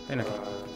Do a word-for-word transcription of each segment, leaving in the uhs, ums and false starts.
Ven aquí.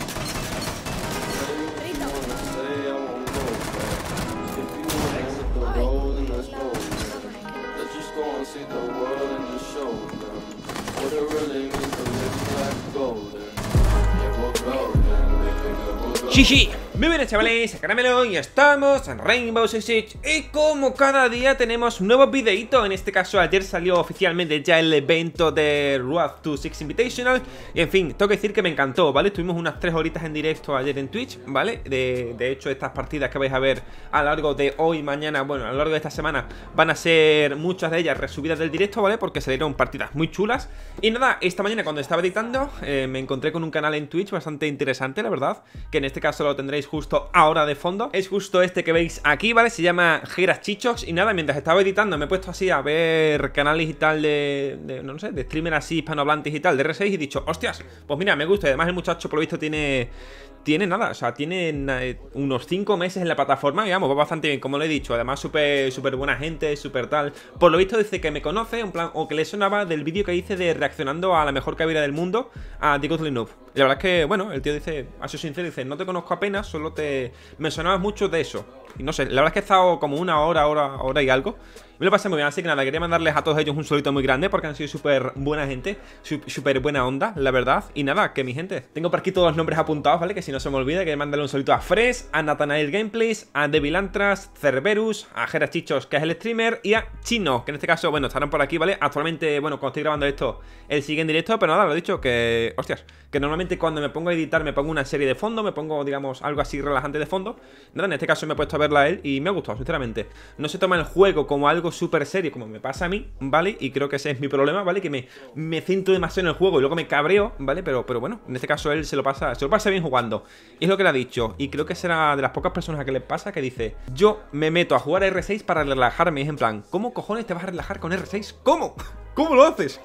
Shishi, muy bien chavales, Caramelo y estamos en Rainbow Six Siege. Y como cada día tenemos un nuevo videito. En este caso ayer salió oficialmente ya el evento de Road to Six Invitational. Y en fin, tengo que decir que me encantó, ¿vale? Estuvimos unas tres horitas en directo ayer en Twitch, ¿vale? De, de hecho estas partidas que vais a ver a lo largo de hoy, mañana, bueno, a lo largo de esta semana van a ser muchas de ellas resubidas del directo, ¿vale? Porque salieron partidas muy chulas. Y nada, esta mañana cuando estaba editando eh, me encontré con un canal en Twitch bastante interesante, la verdad. Que en este caso lo tendréis justo ahora de fondo. Es justo este que veis aquí, ¿vale? Se llama Geras Chichos. Y nada, mientras estaba editando me he puesto así a ver canales y tal de, de no sé, de streamer así hispanohablantes y tal, de R seis. Y he dicho, hostias, pues mira, me gusta. Y además el muchacho por lo visto tiene... Tiene nada, o sea, tiene eh, unos cinco meses en la plataforma, digamos, va bastante bien, como lo he dicho. Además, súper súper buena gente, súper tal. Por lo visto dice que me conoce, en plan, o que le sonaba del vídeo que hice de reaccionando a la mejor cabina del mundo, a The Godly Noob. Y la verdad es que, bueno, el tío dice, a ser sincero, dice, no te conozco apenas, solo te... Me sonabas mucho de eso. Y no sé, la verdad es que he estado como una hora, hora, hora y algo. Me lo pasé muy bien, así que nada, quería mandarles a todos ellos un solito muy grande porque han sido súper buena gente, súper buena onda, la verdad. Y nada, que mi gente, tengo por aquí todos los nombres apuntados, ¿vale? Que si no se me olvida, que mandarle un solito a Fresh, a Nathanael Gameplays, a Devilantras, Cerberus, a Geras Chichos, que es el streamer, y a Chino, que en este caso, bueno, estarán por aquí, ¿vale? Actualmente, bueno, cuando estoy grabando esto, él sigue en directo, pero nada, lo he dicho, que, hostias, que normalmente cuando me pongo a editar me pongo una serie de fondo, me pongo, digamos, algo así relajante de fondo. Nada, en este caso me he puesto a verla a él y me ha gustado, sinceramente. No se toma el juego como algo súper serio, como me pasa a mí, ¿vale? Y creo que ese es mi problema, ¿vale? Que me, me centro demasiado en el juego y luego me cabreo, ¿vale? Pero, pero bueno, en este caso él se lo pasa se lo pasa bien jugando. Y es lo que le ha dicho. Y creo que será de las pocas personas a que le pasa que dice, yo me meto a jugar a R seis para relajarme. Y es en plan, ¿cómo cojones te vas a relajar con R seis? ¿Cómo? ¿Cómo lo haces?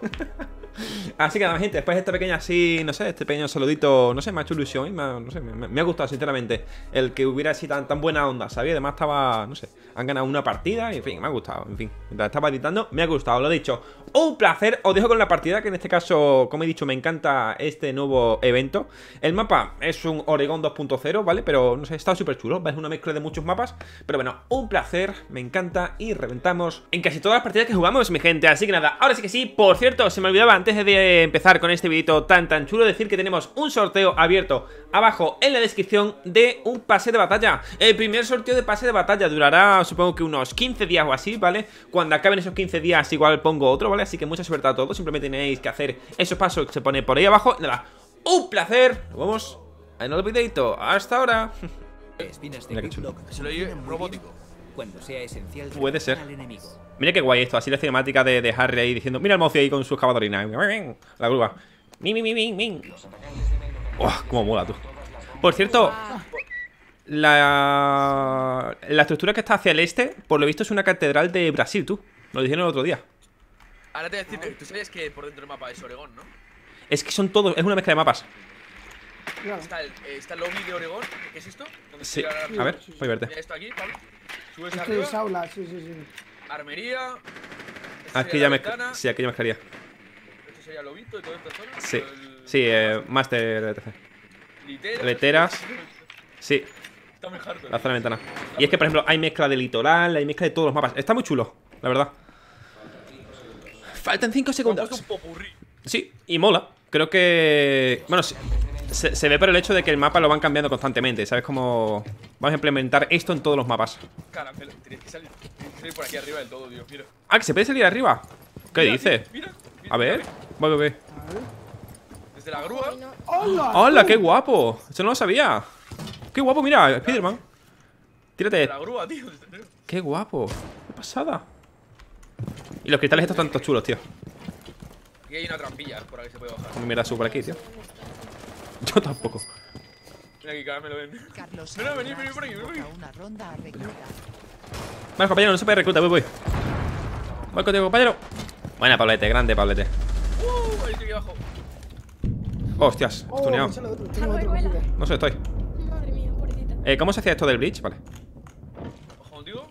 Así que nada, gente, después de esta pequeña así, no sé, este pequeño saludito, no sé, me ha hecho ilusión y me ha, no sé, me, me ha gustado, sinceramente, el que hubiera así tan, tan buena onda, ¿sabía? Además estaba, no sé, han ganado una partida y en fin, me ha gustado, en fin, mientras estaba editando, me ha gustado, lo he dicho. Un placer, os dejo con la partida, que en este caso, como he dicho, me encanta este nuevo evento. El mapa es un Oregón dos punto cero, ¿vale? Pero, no sé, está súper chulo, es una mezcla de muchos mapas, pero bueno, un placer, me encanta y reventamos en casi todas las partidas que jugamos, mi gente. Así que nada, ahora sí que sí, por cierto, se me olvidaba antes de empezar con este videito tan tan chulo decir que tenemos un sorteo abierto abajo en la descripción de un pase de batalla. El primer sorteo de pase de batalla durará, supongo que unos quince días o así, ¿vale? Cuando acaben esos quince días igual pongo otro, ¿vale? Así que mucha suerte a todos, simplemente tenéis que hacer esos pasos que se pone por ahí abajo. Nada, un placer, nos vemos en el videito, hasta ahora. Mira qué chulo. Se lo oye robótico. Cuando sea esencial, puede ser. al enemigo. Mira qué guay esto, así la cinemática de, de Harry ahí diciendo, mira el mozo ahí con su excavadorina. La grúa. Mi, mi, mi, mi, mi. Oh, cómo mola, tú. Por cierto, la, la estructura que está hacia el este, por lo visto es una catedral de Brasil, tú. Lo dijeron el otro día. Ahora te voy a decir, tú sabías que por dentro del mapa es Oregón, ¿no? Es que son todos, es una mezcla de mapas. Está el, eh, está el lobby de Oregón, ¿qué es esto? Sí, a ver, voy a verte. Mira esto aquí, Pablo. Subes Esto arriba. es aula, sí, sí, sí. Armería. Aquí ya me, sí, aquí ya mezclaría. Esto sería lobito y toda esta zona. Sí, El... sí, eh, Master E T C. Literas. Leteras. Sí, Está muy hardcore. la zona de ventana. Y es que, por ejemplo, hay mezcla de litoral, hay mezcla de todos los mapas. Está muy chulo, la verdad. Faltan cinco segundos. Un popurrí. Sí, y mola. Creo que... Bueno, se, se, se ve por el hecho de que el mapa lo van cambiando constantemente. ¿Sabes cómo? Vamos a implementar esto en todos los mapas. Caramelo, tienes que salir, tienes que salir por aquí arriba del todo, tío, mira. Ah, que se puede salir arriba. ¿Qué Mira, dice? Mira, mira, A ver, mira. voy, voy, voy. Desde la grúa. ¡Hola! ¡Hola, qué guapo! Eso no lo sabía. ¡Qué guapo, mira! Spiderman. Tírate. Desde la grúa, tío. Desde... ¡Qué guapo! ¡Qué pasada! Y los cristales estos tantos chulos, tío. Aquí hay una trampilla por aquí se puede bajar. Mira, subo por aquí, tío. Yo tampoco. Mira aquí, Caramelo, ven. Carlos, No, no, vení, vení por aquí, vení por aquí. una ronda a recluta. Vale, compañero, no se puede reclutar, voy, voy. Voy contigo, compañero. Buena, Pablete, grande, Pablete. Uh, ahí estoy aquí abajo. Hostias, Oh, estuneado. me sale otro, tengo otro, me sale. No sé, estoy. Madre mía, pobrecita. Eh, ¿cómo se hacía esto del bridge? Vale. Ojo contigo.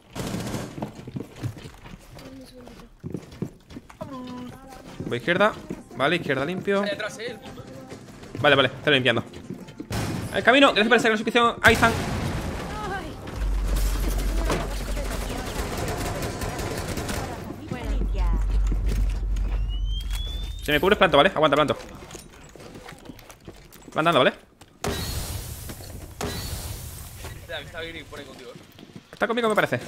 Un segundito. Voy a izquierda. Vale, izquierda limpio. Ahí atrás, eh, el punto. Vale, vale, estoy limpiando. El camino, gracias por esa suscripción, Aizan. Ay. Si me cubres, planto, ¿vale? Aguanta, planto. Plantando, ¿vale? Espera, que está Green por ahí contigo. Está conmigo, me parece.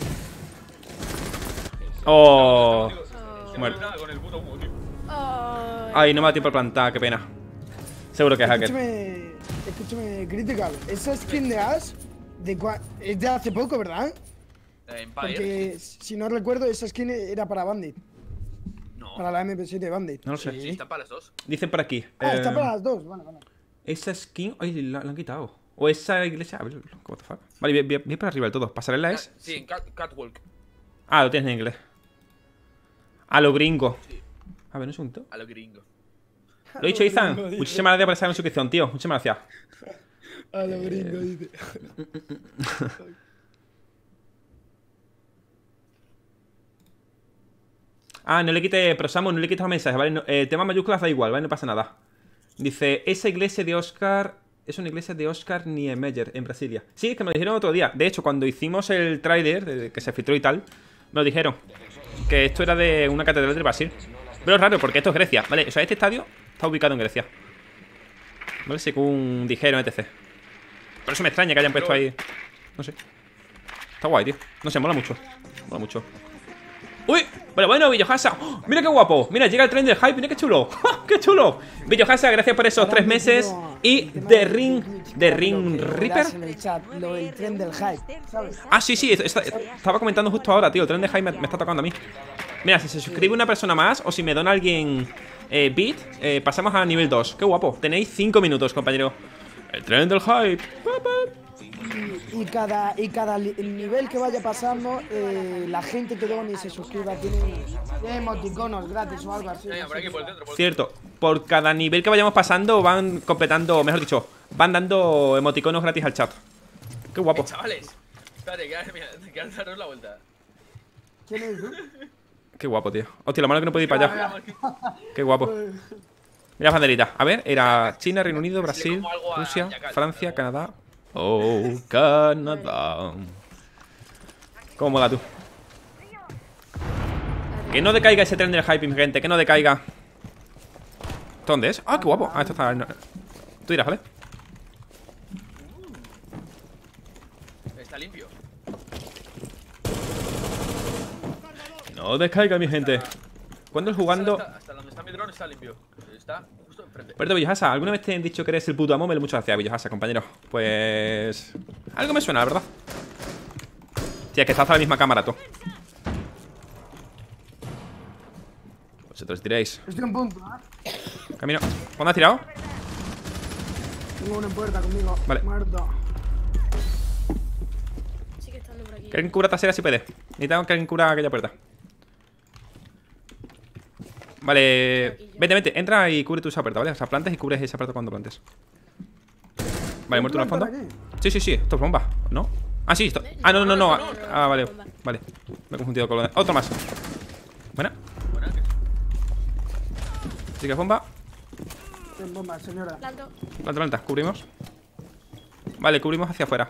Oh. Se Muerto. muere con el puto humo, tío. Ay. Ay, no me da tiempo a plantar, qué pena. Seguro que es hacker. Escúchame, escúchame, Critical. Esa skin de Ash de cua- es de hace poco, ¿verdad? Eh, Empire. Porque si no recuerdo, esa skin era para Bandit. No. Para la M P siete de Bandit. No lo sé. Sí, está para las dos. Dicen por aquí. Ah, está eh, para las dos. Vale, vale. Esa skin. Ay, la, la han quitado. O esa iglesia. A ver, what the fuck. Vale, bien, bien, bien para arriba del todo. Pasarela es. Sí, en Cat Catwalk. Ah, lo tienes en inglés. A lo gringo. Sí, A ver, un segundo. a lo gringo. Lo he dicho, Izan. Muchísimas gracias por esa suscripción, tío. Muchísimas gracias. A lo gringo, dice. Ah, no le quite, pero Samu, no le quites los mensajes, ¿vale? No, eh, tema mayúsculas da igual, ¿vale? No pasa nada. Dice, esa iglesia de Oscar es una iglesia de Oscar Niemeyer en Brasilia. Sí, es que me lo dijeron otro día. De hecho, cuando hicimos el tráiler, eh, que se filtró y tal, me lo dijeron. Que esto era de una catedral de Brasil. Pero es raro, porque esto es Grecia, ¿vale? O sea, este estadio está ubicado en Grecia, ¿vale? Según dijeron, etcétera. Por eso me extraña que hayan puesto ahí. No sé. Está guay, tío. No sé, mola mucho. Mola mucho. ¡Uy! Pero bueno, Villohasa. ¡Oh! Mira qué guapo. Mira, llega el tren del hype. Mira qué chulo. ¡Qué chulo! Villohasa, gracias por esos tres meses. Y The Ring. The Ring Reaper. En el chat, lo del tren del hype, ¿sabes? Ah, sí, sí. Está, estaba comentando justo ahora, tío. El tren de hype me, me está tocando a mí. Mira, si se suscribe una persona más o si me dona alguien eh, bit, eh, pasamos a nivel dos. Qué guapo. Tenéis cinco minutos, compañero. El tren del hype. Y, y cada, y cada li- nivel que vaya pasando, eh, la gente que done y se suscriba tiene, tiene emoticonos gratis o algo así. Venga, por aquí, por el centro, por el Cierto. Por cada nivel que vayamos pasando van completando, mejor dicho, van dando emoticonos gratis al chat. Qué guapo. centro. Chavales, espérate, que ahora, mira, que ahora daros la vuelta. ¿Quién es tú? Qué guapo, tío. Hostia, lo malo que no puedo ir para allá. Qué guapo. Mira las banderitas. A ver, era China, Reino Unido, Brasil, Rusia, Francia, Canadá. Oh, Canadá. ¿Cómo mola tú? Que no decaiga ese tren del hype, mi gente. Que no decaiga. ¿Esto dónde es? Ah, qué guapo. Ah, esto está... no. Tú dirás, ¿vale? Está limpio. Que no decaiga, mi gente. ¿Cuándo es jugando? Hasta, hasta donde está mi dron está limpio. Está justo enfrente. Perdón, Villohasa, ¿alguna vez te han dicho que eres el puto amo? Muchas gracias, Villohasa, compañero. Pues... algo me suena, la verdad. Tía, que está hasta la misma cámara, tú. Vosotros diréis. Estoy en punto, ¿eh? Camino. ¿Cuándo has tirado? Tengo una puerta conmigo. Vale. Muerto. Sigue estando por aquí. Que alguien cubra trasera si puede. Necesitamos que alguien cubra aquella puerta. Vale. Vete, vete. Entra y cubre tú esa puerta, ¿vale? O sea, plantes y cubres esa puerta cuando plantes. Vale, muerto uno al fondo. Sí, sí, sí. Esto es bomba, ¿no? Ah, sí, esto. Ah, no, no, no, no. Ah, vale. Vale. Me he confundido con lo de... Otro más. Buena. Buena, que- Sí que es bomba. En bomba, señora. Planto. Planta, planta. Cubrimos. Vale, cubrimos hacia afuera.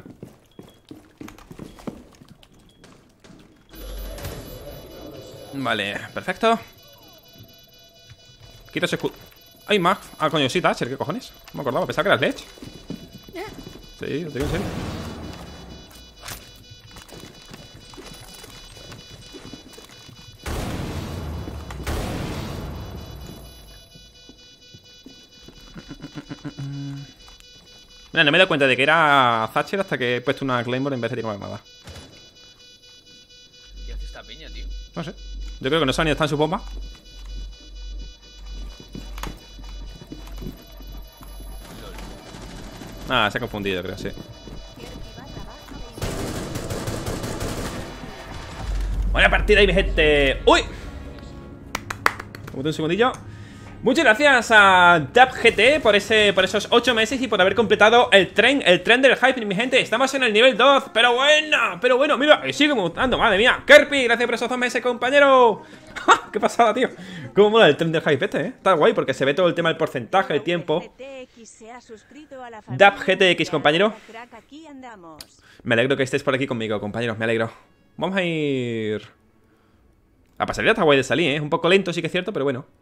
Vale, perfecto. Quita ese escudo. Hay más. Ah, coño, sí, Thatcher, ¿qué cojones? No me acordaba, pensaba que eras Ledge. Sí, lo digo en serio. Mira, no me he dado cuenta de que era Thatcher hasta que he puesto una Claymore en vez de tirar una armada. ¿Qué hace esta peña, tío? No sé. Yo creo que no saben ni dónde están sus bombas. Ah, se ha confundido, creo, sí. Buena partida ahí, mi gente. ¡Uy! Un segundillo. Muchas gracias a DapGT por ese, por esos ocho meses y por haber completado el tren, el tren del hype, mi gente. Estamos en el nivel dos, pero bueno, pero bueno, mira, y sigue mutando, madre mía. Kerpi, gracias por esos dos meses, compañero. ¡Ja! ¡Qué pasada, tío! Cómo mola el tren del hype este, ¿eh? Está guay porque se ve todo el tema del porcentaje, el tiempo. DapGTX, compañero. Me alegro que estés por aquí conmigo, compañeros, me alegro. Vamos a ir... La pasarela está guay de salir, ¿eh? Es un poco lento, sí que es cierto, pero bueno.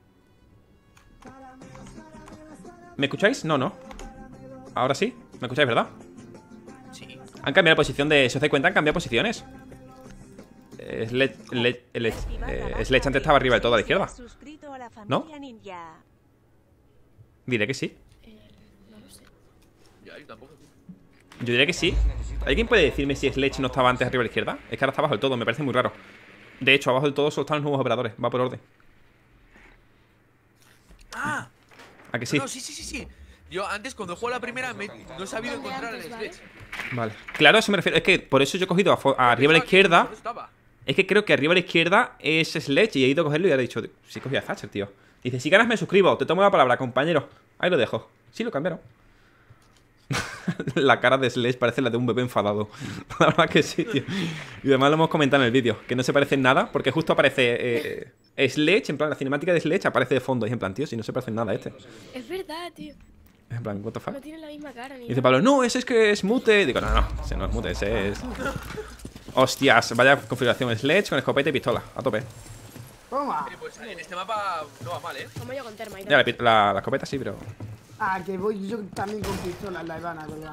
¿Me escucháis? No, no. Ahora sí. ¿Me escucháis, verdad? Sí. Han cambiado la posición de... ¿Se os dais cuenta? Han cambiado posiciones. Eh, Sledge, Sledge, Sledge, eh, Sledge antes estaba arriba del todo a la izquierda. ¿No? Diré que sí. Ya, yo tampoco. Yo diría que sí. ¿Alguien puede decirme si Sledge no estaba antes arriba a la izquierda? Es que ahora está abajo del todo, me parece muy raro. De hecho, abajo del todo solo están los nuevos operadores. Va por orden. ¡Ah! ¿A que sí? No, sí, sí, sí, sí. Yo antes, cuando juego la primera, me, no he sabido encontrar el Sledge. Vale. Claro, a eso me refiero. Es que por eso yo he cogido a, a arriba a la izquierda. Es que creo que arriba a la izquierda es Sledge y he ido a cogerlo y ahora he dicho, sí, cogí a Thatcher, tío. Dice, si ganas me suscribo, te tomo la palabra, compañero. Ahí lo dejo. Sí, lo cambiaron. La cara de Sledge parece la de un bebé enfadado. La verdad que sí, tío. Y además lo hemos comentado en el vídeo, que no se parece en nada, porque justo aparece eh, Sledge, en plan, la cinemática de Sledge aparece de fondo. Y es en plan, tío, si no se parece en nada a este. Es verdad, tío. Es en plan, what the fuck. No tienen la misma cara ni Y dice Pablo, no, ese es que es mute. Digo, no, no, ese no es mute, ese es... Hostias, vaya configuración Sledge con escopeta y pistola, a tope. Toma. Eh, pues en este mapa no va mal, ¿eh? Como yo con Terma y Ya, la, la, la escopeta sí, pero... Ah, que voy yo también con pistola en la Ivana, ¿verdad?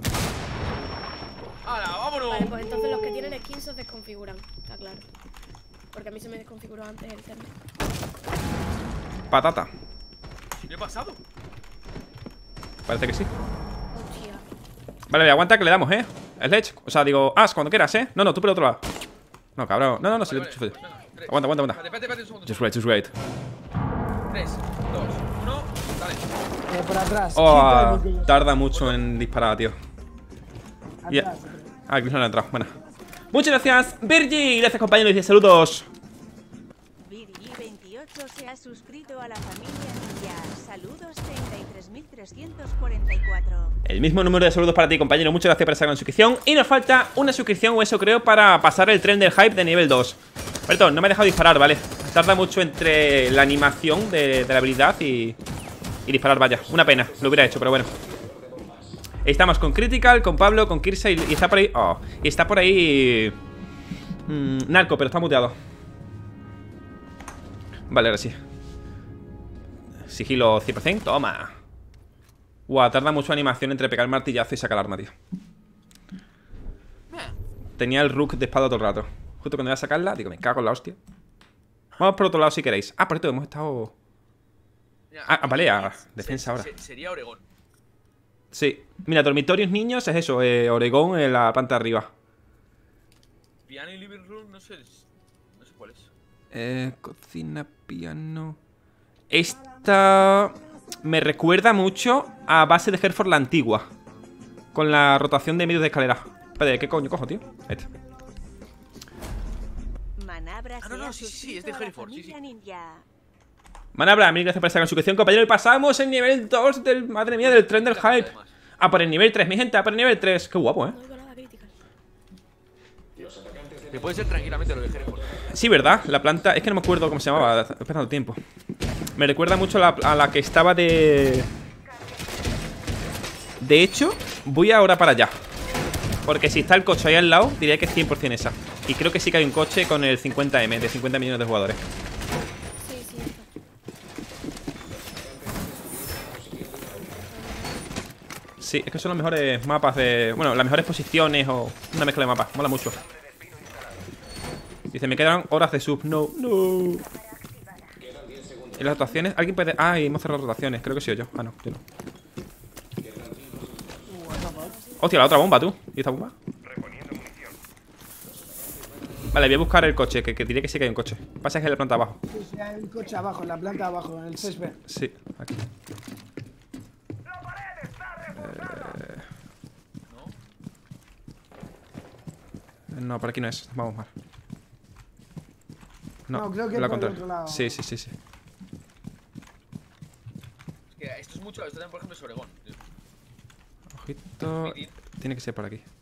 ¡Hala, vámonos! Vale, pues entonces los que tienen skins se desconfiguran, está claro. Porque a mí se me desconfiguró antes el Terma. Patata. ¿Qué ha pasado? Parece que sí. Hostia. Vale, aguanta que le damos, ¿eh? Sledge, o sea, digo, As, cuando quieras, ¿eh? No, no, tú por el otro lado. No, cabrón, no, no, no, si Vale, le... vale. Venga, tres. Aguanta, aguanta, aguanta. Espérate, espérate, espérate un segundo. Just wait, just wait. tres, dos, uno, dale. Eh, por atrás. Oh, Quita el- tarda mucho en disparar, tío. Ya. Atrás. Ah, Chris no le ha entrado, buena. Muchas gracias, Virgi. Gracias, compañeros, y dice saludos. Virgi veintiocho se ha suscrito a la familia Ninja. Saludos treinta y tres mil trescientos cuarenta y cuatro. El mismo número de saludos para ti, compañero. Muchas gracias por esa gran suscripción. Y nos falta una suscripción o eso creo para pasar el tren del hype de nivel dos. Perdón, no me he dejado disparar, ¿vale? Tarda mucho entre la animación de, de la habilidad y, y disparar, vaya. Una pena, lo hubiera hecho, pero bueno. Estamos con Critical, con Pablo, con Kirsa y, y está por ahí... Oh, y está por ahí... Mmm, Narco, pero está muteado. Vale, ahora sí. Sigilo cien por cien, toma. Guau, tarda mucho animación entre pegar el martillazo y sacar el arma, tío. Tenía el rook de espada todo el rato. Justo cuando iba a sacarla, digo, me cago en la hostia. Vamos por otro lado si queréis. Ah, por esto hemos estado... Mira, Ah, vale, a se- defensa se- ahora. se- Sería Oregón. Sí. Mira, dormitorios niños es eso, eh, Oregón en la planta de arriba. Piano y living room, no sé. No sé cuál es. Eh, cocina, piano... Esta... Me recuerda mucho a base de Hereford la antigua. Con la rotación de medios de escalera. Espera, ¿qué coño cojo, tío? Este. Manabra Ah, no, se no, ha sí, sí, sí, suscrito es de a la Hereford, sí, sí. familia Ninja. Manabra, mil gracias por esa gran suscripción, compañero. Y pasamos el nivel dos del... Madre mía, del tren del hype. A por el nivel tres, mi gente, a por el nivel tres. Qué guapo, ¿eh? No digo nada crítica. Que puede ser tranquilamente lo de Hereford. Sí, ¿verdad? La planta... Es que no me acuerdo cómo se llamaba. He pasado tiempo. Me recuerda mucho a la, a la que estaba de... De hecho, voy ahora para allá. Porque si está el coche ahí al lado, diría que es cien por cien esa. Y creo que sí que hay un coche con el cincuenta eme, de cincuenta millones de jugadores. Sí, sí, está. Sí, es que son los mejores mapas de... Bueno, las mejores posiciones o una mezcla de mapas. Mola mucho. Dice, me quedan horas de sub. No, no. ¿Y las rotaciones? ¿Alguien puede...? Ah, y hemos cerrado rotaciones. Creo que sí o yo. Ah, no, yo no. Hostia, la otra bomba, tú. ¿Y esta bomba? Vale, voy a buscar el coche, que, que diré que sí que hay un coche. Pasa que es en la planta de abajo. Sí, sí, hay un coche abajo, en la planta de abajo, en el césped. Sí, aquí. Eh... No, por aquí no es. Vamos mal. No, creo que la por el contra- otro lado. Sí, sí, sí, sí. mucho. Esto también, por ejemplo, es Oregón. Tío. Ojito. Tiene que ser por aquí.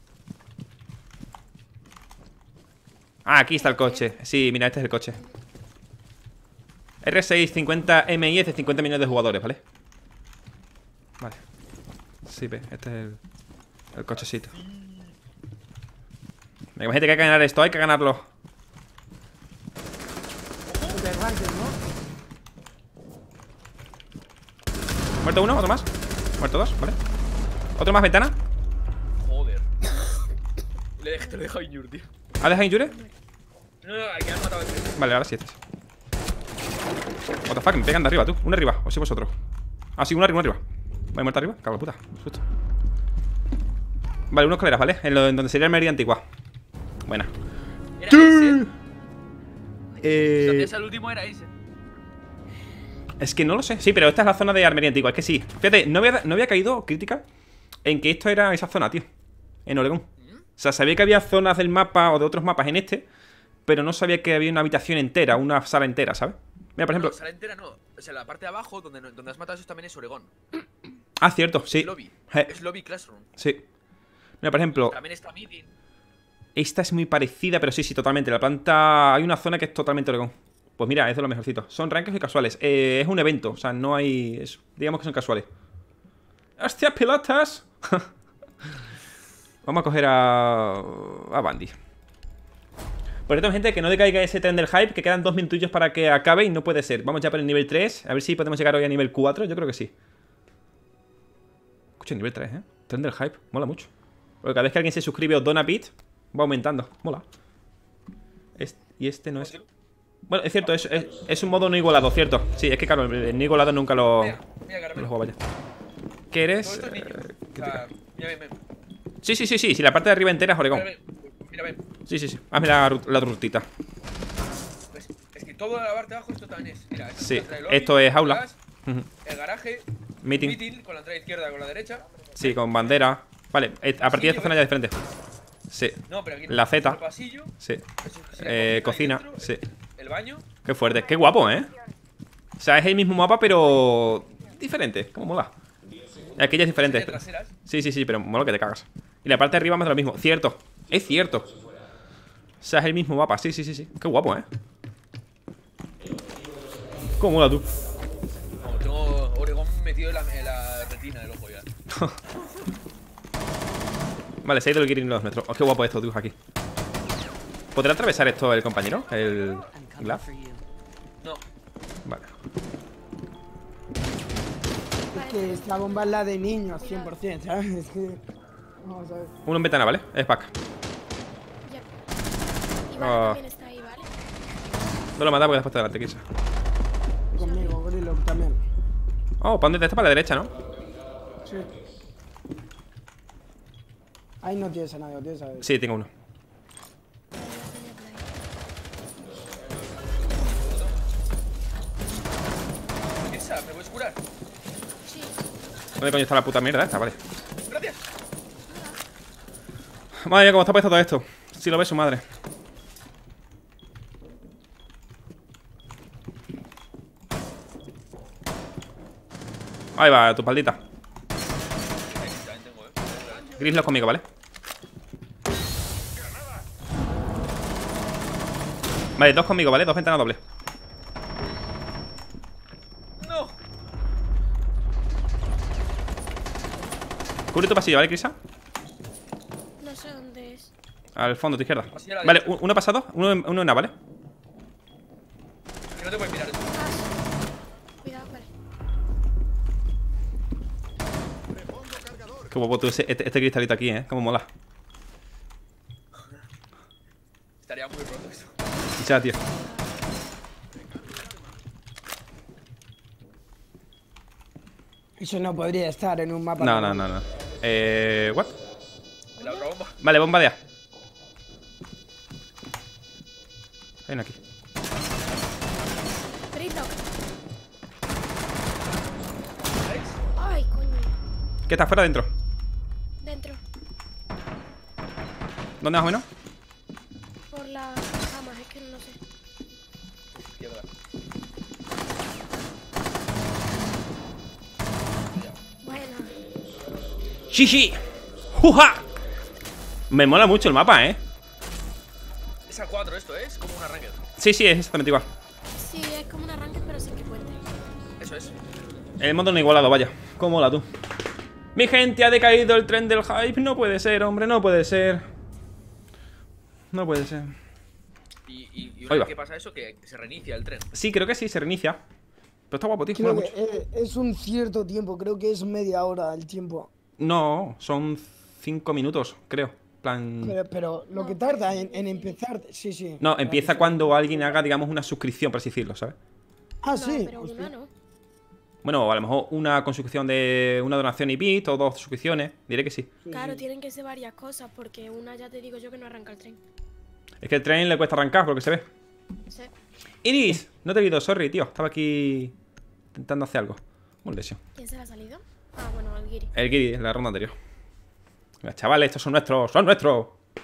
Ah, aquí está el coche. Sí, mira, este es el coche. R seis cincuenta M I es de cincuenta millones de jugadores, ¿vale? Vale. Sí, ve, este es el, el cochecito. Venga, imagínate que hay que ganar esto, hay que ganarlo. De ranked, ¿no? Muerto uno, otro más. Muerto dos, ¿vale? Otro más, ventana. Joder. Le dejé, te lo he dejado injure, tío. ¿Ha dejado injure? No, no, aquí han matado a este. Vale, ahora sí este. What the fuck, me pegan de arriba, tú. Uno arriba, o si vosotros. Ah, sí, uno arriba, uno arriba. Vale, muerto arriba, cago en puta. Susto. Vale, unos escaleras, ¿vale? En, lo, en donde sería el Almería Antigua. Buena. Era ese. Eh... Entonces el último era ese. Es que no lo sé. Sí, pero esta es la zona de Armería Antigua. Es que sí. Fíjate, no había, no había caído crítica en que esto era esa zona, tío. En Oregón. O sea, sabía que había zonas del mapa o de otros mapas en este, pero no sabía que había una habitación entera, una sala entera, ¿sabes? Mira, por ejemplo... No, sala entera no. O sea, la parte de abajo, donde, donde has matado eso también es Oregón. Ah, cierto, sí. Es lobby. Eh. Es lobby classroom. Sí. Mira, por ejemplo... También está meeting. Esta es muy parecida, pero sí, sí, totalmente. La planta... Hay una zona que es totalmente Oregón. Pues mira, es de lo mejorcito. Son rankings y casuales. Eh, es un evento, o sea, no hay... Es, digamos que son casuales. ¡Hostia, pilotas! Vamos a coger a... A Bandy. Por cierto, gente, que no decaiga ese tren del hype, que quedan dos minutillos para que acabe y no puede ser. Vamos ya por el nivel tres. A ver si podemos llegar hoy a nivel cuatro. Yo creo que sí. Escucha, nivel tres, ¿eh? Tren del hype. Mola mucho. Porque cada vez que alguien se suscribe o dona bit, va aumentando. Mola. Este, y este no es... Bueno, es cierto, es, es, es un modo no igualado, cierto. Sí, es que claro, el no igualado nunca lo... Mira, mira, no lo juego, vaya. ¿Qué eres? Todo esto es niño. Eh, O sea, mira, ven, ven. Sí, sí, sí, sí. Si la parte de arriba entera es Oregón. Mira, ven. Mira, ven. Sí, sí, sí. Hazme la, ru- la rutita. Pues, es que todo la parte de abajo esto también es. Mira, esto Sí, es la entrada del lobby, esto es aula. atrás, Ujú. El garaje. Meeting. Meeting con la entrada izquierda con la derecha. Sí, con bandera. Vale, eh, a partir de esta zona ya es diferente. Sí. No, pero aquí La Z. El pasillo. Sí. Eso sería Eh, cocina cocina. ahí Sí. dentro, El baño. Qué fuerte. Qué guapo, ¿eh? O sea, es el mismo mapa, pero... diferente. Cómo mola. Aquí ya es diferente. Traseras. Sí, sí, sí, pero mola que te cagas. Y la parte de arriba más de lo mismo. Cierto. Es cierto. O sea, es el mismo mapa. Sí, sí, sí, sí. Qué guapo, ¿eh? ¿Cómo mola tú? No, tengo Oregón metido en la, en la retina del ojo ya. Vale, se ha ido el Kirin de los metros. Oh, qué guapo esto, tú, aquí. ¿Podrá atravesar esto el compañero? El... Glad. No. Vale. Es que esta bomba es la de niños, cien por cien, ¿sabes? Es que... Vamos a ver. Uno en ventana, ¿vale? Es back. Ya. Iván Ah. también está ahí, ¿vale? No lo mata porque después te adelante, quizá. Conmigo, Gorilo también. Oh, ¿para dónde te está? Para la derecha, ¿no? Sí. Ahí no tienes a nadie, no tienes a nadie. Sí, tengo uno. Esa, ¿me puedes curar? Sí. ¿Dónde coño está la puta mierda esta? Vale. Gracias. Madre mía, cómo está puesto todo esto. Si lo ve su madre. Ahí va, tu espaldita. También tengo, eh. Grislos conmigo, ¿vale? Vale, dos conmigo, ¿vale? Dos ventanas dobles. No. Cubre tu pasillo, ¿vale, Crisa? No sé dónde es. Al fondo, a tu izquierda. Pasillo a la Vale, derecha. un- uno pasado, uno en, uno en A, ¿vale? Que no te puedes mirar. Ah, cuidado, vale. Qué guapo tú, ese- este, este cristalito aquí, ¿eh? Cómo mola. Estaría muy roto eso. Ya, tío. Eso no podría estar en un mapa. No, no, no, no. Eh... ¿What? La otra bomba. Vale, bomba de A. Hay uno aquí. Gridlock. ¿Veis? Ay, coño. ¿Qué está afuera o dentro? Dentro. ¿Dónde más o menos? Por las camas, es que no sé. Izquierda. ¡Shishi! ¡Juja! Me mola mucho el mapa, ¿eh? Es a cuatro esto, ¿eh? Es como un arranque. Sí, sí, es exactamente igual. Sí, es como un arranque, pero sin que cuente. Eso es. El modo no igualado, vaya. ¿Cómo mola tú? Mi gente, ha decaído el tren del hype. No puede ser, hombre, no puede ser. No puede ser. Y, y, y Ahí una va. vez que pasa eso, que se reinicia el tren. Sí, creo que sí, se reinicia. Pero está guapo, tío. Creo mola que mucho. eh, es un cierto tiempo, creo que es media hora el tiempo. No, son cinco minutos, creo. Plan... Pero, pero lo que tarda en, en empezar, sí, sí. No, empieza cuando alguien haga, digamos, una suscripción, por así decirlo, ¿sabes? Ah, No, sí. pero Hostia. una no. Bueno, a lo mejor una con suscripción de una donación y bit o dos suscripciones. Diré que sí. Claro, tienen que ser varias cosas, porque una ya te digo yo que no arranca el tren. Es que el tren le cuesta arrancar, por lo que se ve. Sí. Iris, no te he visto, sorry, tío. Estaba aquí intentando hacer algo. Muy lesión. ¿Quién se le ha salido? Ah, bueno, el Giri. El Giri, en la ronda anterior. Venga, chavales, estos son nuestros, son nuestros.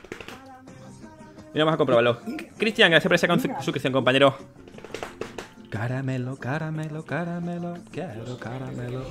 Y vamos a comprobarlo. Cristian, gracias por esa con- suscripción, compañero. Caramelo, caramelo, caramelo. Quiero caramelo.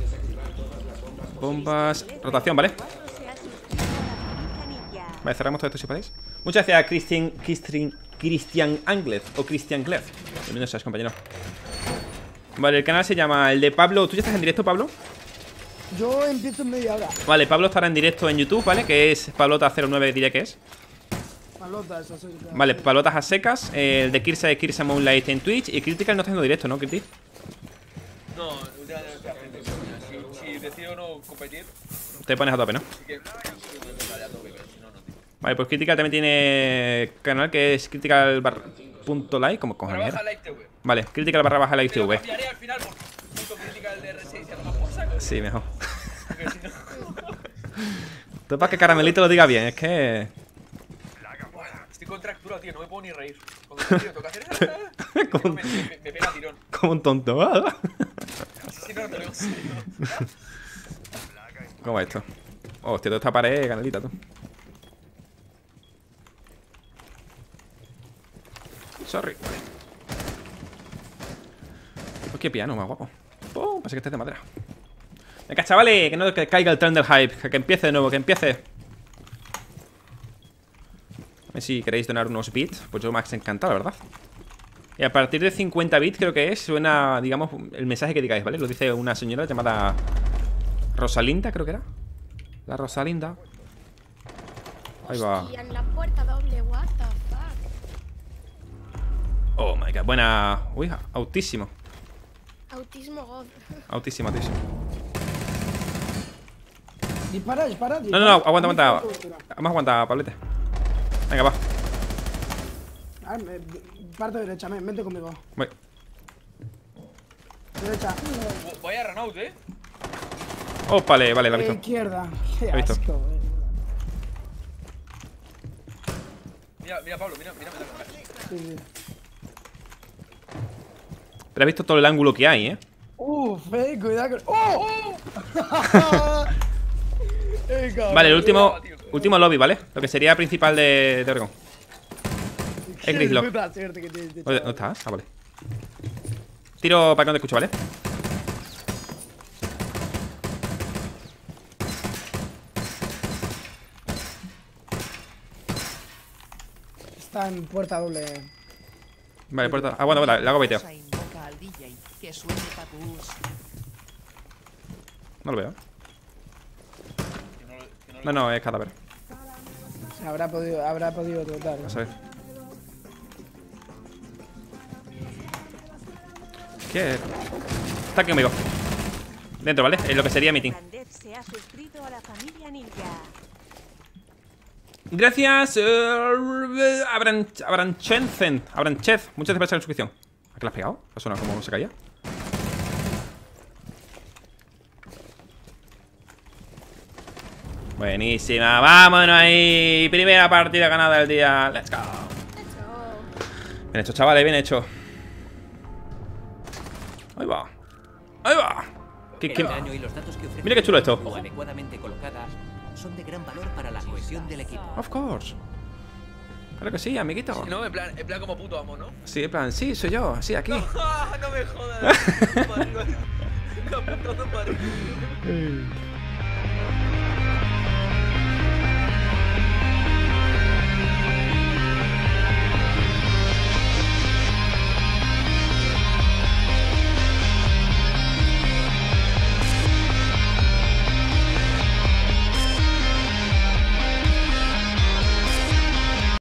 Bombas. Rotación, ¿vale? Se ha suscrito a la familia Ninja. Vale, cerramos todo esto si podéis. Muchas gracias a Christian, Christian, Christian Anglez o Christian Glez. Bienvenidos a los compañeros. Vale, el canal se llama el de Pablo. ¿Tú ya estás en directo, Pablo? Yo empiezo en media hora. Vale, Pablo estará en directo en YouTube, ¿vale? Que es Pablota cero nueve, diré que es. Palota, esa soy. Vale, Pablotas a secas. eh, El de Kirsa es Kirsa Moonlight en Twitch. Y Critical no está haciendo directo, ¿no, Critic? No, últimamente no estoy haciendo eso. Si, si decido no competir, Te pones a tope, ¿no? sí que sí que me tocaré a tope, pero si no, no, tío. Vale, pues Critical también tiene canal que es critical barra punto live. ¿Cómo cojones Ahora baja era? Live T V. Vale, Critical barra baja live Te lo TV. cambiaré al final por punto critical de R seis y a tomar por saco. Sí, mejor. Porque si no. Todo para que Caramelito lo diga bien, es que. Estoy contracturado, tío, no me puedo ni reír. Cuando me tío, toca hacer eso. Como- Me, me, me pega tirón. Como un tonto. Si no, no te lo digo. ¿Cómo va esto? Hostia, toda esta pared, canelita, tú. Sorry. Pues qué piano más guapo. Oh, parece que este es de madera. Venga, chavales, que no que caiga el tren del hype. Que, que empiece de nuevo, que empiece. A ver si queréis donar unos bits. Pues yo me ha encantado, la verdad. Y a partir de cincuenta bits creo que es, suena, digamos, el mensaje que digáis, ¿vale? Lo dice una señora llamada Rosalinda, creo que era. La Rosalinda. Ahí va. Hostia, en la puerta doble, what the fuck. Oh my god, buena. Uy, autísimo. Autismo God. Autísimo, autísimo. Dispara, dispara, No, dispara. no, no, aguanta, aguanta. Vamos a aguantar, Pablete. Venga, va. A ver, me- parte derecha, ven, vente conmigo. Voy. Derecha. Oh, vaya Renault, eh. Oh, vale, vale, la he Eh, visto. izquierda. Qué He visto. asco, eh. Mira, mira, Pablo, mira, mira, mira. Sí, sí. Pero has visto todo el ángulo que hay, ¿eh? Uf, eh, cuidado con. ¡Oh! Eh, cabrón. Vale, el último, tío. último lobby, ¿vale? Lo que sería principal de, de Oregon. Qué Es Grislock. puta suerte que tiene este Oye, chaval. ¿dónde estás? Ah, vale. Tiro para que no te escucho, ¿vale? Está en puerta doble. Vale, puerta. Ah, bueno, vale, le hago baiteo. Cosa invoca al D J que suene papús. No lo veo. Que no, que no No, no, es cadáver. Habrá podido, habrá podido trotar. ¿no? Vamos a ver. ¿Qué? Está aquí conmigo. Dentro, ¿vale? Es lo que sería meeting. Grandez se ha suscrito a la familia Ninja. Gracias, uh, Abran, Abranchenzen. Abranchez. Muchas gracias por la suscripción. ¿A qué le has pegado? ¿Ha sonado como se caía? Buenísima. Vámonos ahí. Primera partida ganada del día. Let's go. Bien hecho, chavales. Bien hecho. Ahí va. Ahí va. ¿Qué, qué? El daño y los datos que ofrecen Mira qué chulo esto. o adecuadamente colocadas son de gran valor para la cohesión del equipo. Of course. Claro que sí, amiguito. Sí, no, en plan, en plan como puto amo, ¿no? Sí, en plan, sí, soy yo. Sí, aquí. No, no me jodas. Marico. No, puto marico.